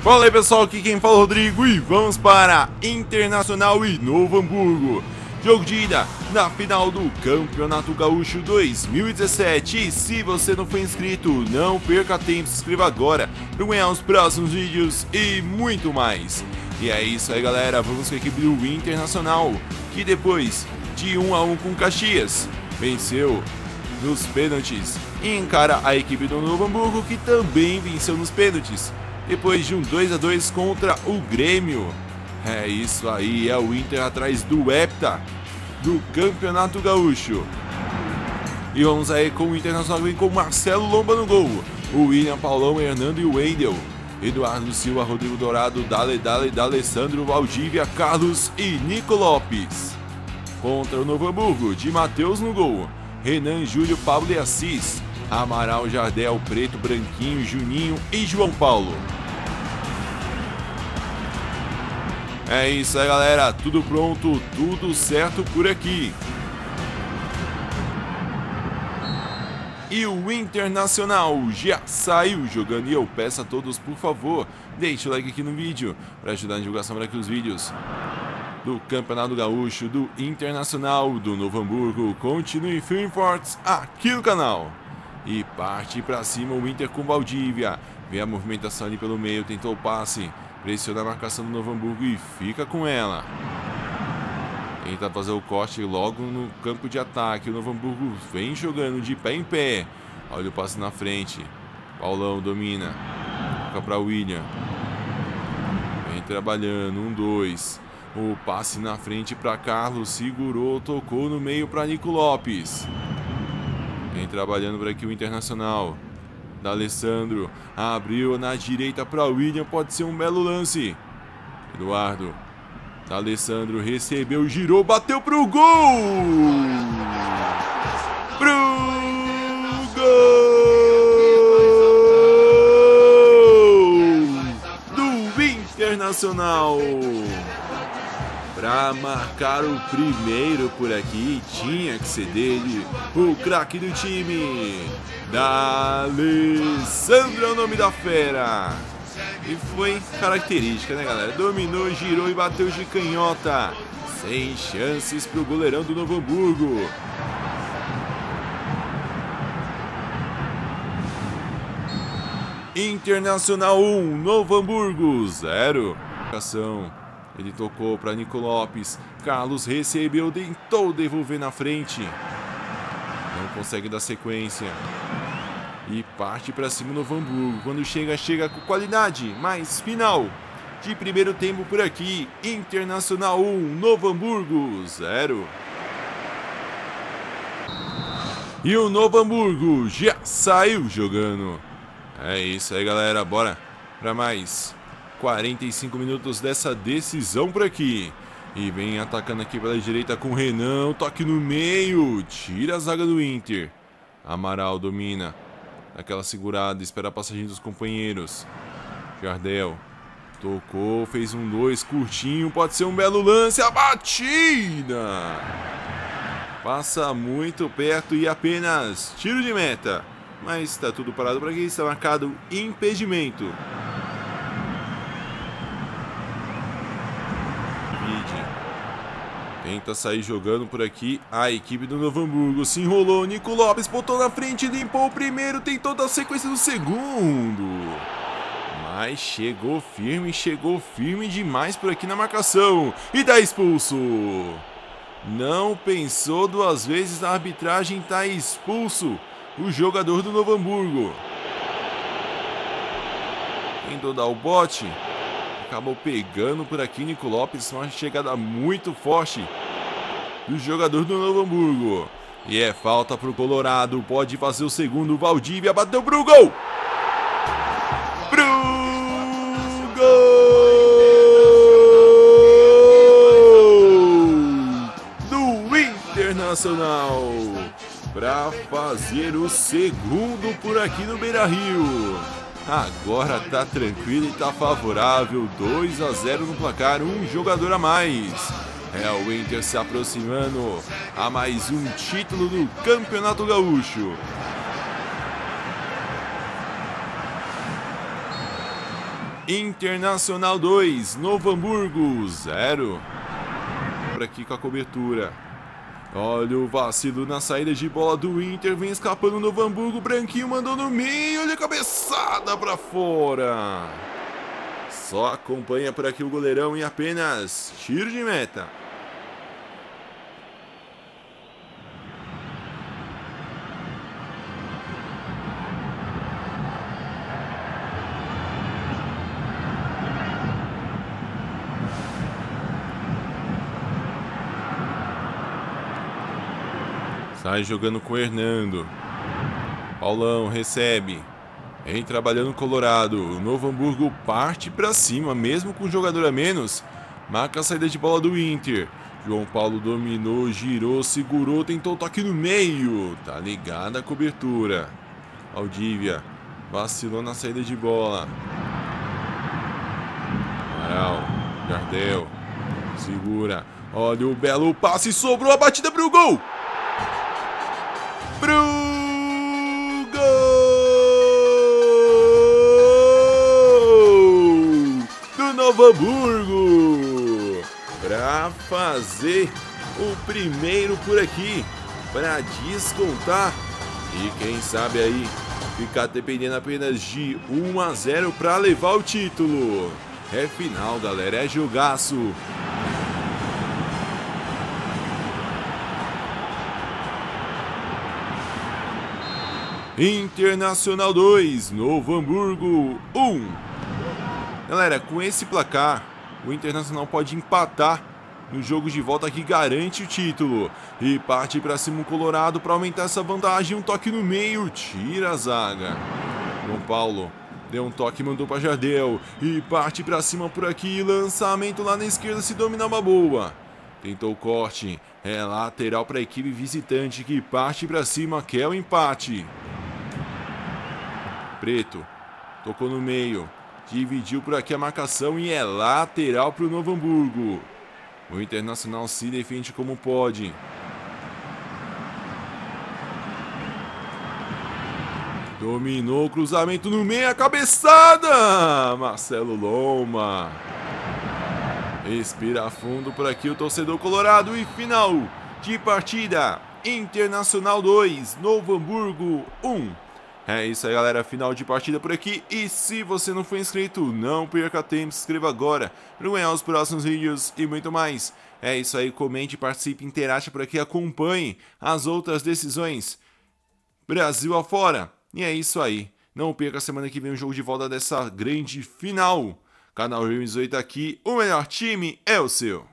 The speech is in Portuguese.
Fala aí pessoal, aqui quem fala é o Rodrigo e vamos para Internacional e Novo Hamburgo. Jogo de ida na final do Campeonato Gaúcho 2017. E se você não for inscrito, não perca tempo, se inscreva agora para ganhar os próximos vídeos e muito mais. E é isso aí galera, vamos com a equipe do Internacional, que depois de 1-1 com Caxias, venceu nos pênaltis e encara a equipe do Novo Hamburgo, que também venceu nos pênaltis, depois de um 2-2 contra o Grêmio. É isso aí, é o Inter atrás do hepta do Campeonato Gaúcho. E vamos aí com o Internacional, vem com Marcelo Lomba no gol, o William, Paulão, Hernando e o Wendel, Eduardo Silva, Rodrigo Dourado, D'Alessandro, Valdívia, Carlos e Nico Lopes. Contra o Novo Hamburgo, de Matheus no gol, Renan, Júlio, Pablo e Assis, Amaral, Jardel, Preto, Branquinho, Juninho e João Paulo. É isso aí galera, tudo pronto, tudo certo por aqui. E o Internacional já saiu jogando e eu peço a todos, por favor, deixe o like aqui no vídeo para ajudar na divulgação para que os vídeos do Campeonato Gaúcho, do Internacional, do Novo Hamburgo continuem firmes e fortes aqui no canal. E parte para cima o Inter com Valdívia, vê a movimentação ali pelo meio, tentou o passe, pressiona a marcação do Novo Hamburgo e fica com ela. Tenta fazer o corte logo no campo de ataque. O Novo Hamburgo vem jogando de pé em pé. Olha o passe na frente. Paulão domina. Toca para William. Vem trabalhando. 1-2. O passe na frente para Carlos. Segurou, tocou no meio para Nico Lopes. Vem trabalhando por aqui o Internacional. D'Alessandro. Abriu na direita para William. Pode ser um belo lance. Eduardo. D'Alessandro recebeu, girou, bateu pro gol! Pro gol do Internacional! Para marcar o primeiro por aqui, tinha que ser dele, o craque do time, D'Alessandro é o nome da fera. E foi característica, né galera? Dominou, girou e bateu de canhota. Sem chances pro goleirão do Novo Hamburgo. Internacional 1, Novo Hamburgo 0. Ele tocou para Nico Lopes. Carlos recebeu, tentou devolver na frente. Não consegue dar sequência. E parte para cima o Novo Hamburgo. Quando chega com qualidade. Mas final de primeiro tempo por aqui. Internacional 1, Novo Hamburgo 0. E o Novo Hamburgo já saiu jogando. É isso aí galera, bora para mais 45 minutos dessa decisão por aqui. E vem atacando aqui pela direita com o Renan. Toque no meio. Tira a zaga do Inter. Amaral domina. Aquela segurada, espera a passagem dos companheiros. Jardel tocou, fez 1-2, curtinho, pode ser um belo lance. A batida passa muito perto e apenas tiro de meta. Mas está tudo parado por aqui, está marcado impedimento. Tenta sair jogando por aqui a equipe do Novo Hamburgo. Se enrolou, Nico Lopes botou na frente, limpou o primeiro, tentou dar sequência no segundo. Mas chegou firme demais por aqui na marcação. E tá expulso. Não pensou duas vezes na arbitragem, tá expulso o jogador do Novo Hamburgo. Tentou dar o bote. Acabou pegando por aqui Nico Lopes, uma chegada muito forte do jogador do Novo Hamburgo. E é falta pro Colorado, pode fazer o segundo. Valdívia bateu pro gol! Pro gol do Internacional, para fazer o segundo por aqui no Beira-Rio. Agora tá tranquilo e tá favorável, 2-0 no placar, um jogador a mais. É o Inter se aproximando a mais um título do Campeonato Internacional 2, Novo Hamburgo 0. Por aqui com a cobertura. Olha o vacilo na saída de bola do Inter, vem escapando o Novo Hamburgo, Branquinho mandou no meio, olha a cabeçada pra fora. Só acompanha por aqui o goleirão e apenas tiro de meta. Sai jogando com o Hernando. Paulão recebe. Vem trabalhando o Colorado. O Novo Hamburgo parte pra cima, mesmo com um jogador a menos. Marca a saída de bola do Inter. João Paulo dominou, girou, segurou, tentou o toque no meio. Tá ligada a cobertura. Valdívia vacilou na saída de bola. Amaral, Jardel, segura. Olha o belo passe, sobrou a batida pro gol. Pro gol do Novo Hamburgo para fazer o primeiro por aqui, para descontar e quem sabe aí ficar dependendo apenas de 1-0 para levar o título. É final, galera, é jogaço. Internacional 2, Novo Hamburgo 1. Galera, com esse placar, o Internacional pode empatar no jogo de volta que garante o título. E parte para cima o Colorado para aumentar essa vantagem. Um toque no meio, tira a zaga. João Paulo deu um toque, mandou para Jardel. E parte para cima por aqui, lançamento lá na esquerda, se dominar uma boa. Tentou o corte, é lateral para a equipe visitante que parte para cima, quer o empate. Preto, tocou no meio, dividiu por aqui a marcação e é lateral para o Novo Hamburgo. O Internacional se defende como pode. Dominou o cruzamento no meio, a cabeçada! Marcelo Loma. Respira fundo por aqui o torcedor colorado e final de partida. Internacional 2, Novo Hamburgo 1. É isso aí, galera, final de partida por aqui. E se você não for inscrito, não perca tempo, se inscreva agora para ganhar os próximos vídeos e muito mais. É isso aí, comente, participe, interaja por aqui, acompanhe as outras decisões Brasil afora. E é isso aí, não perca a semana que vem o jogo de volta dessa grande final. Canal Games 8 aqui, o melhor time é o seu.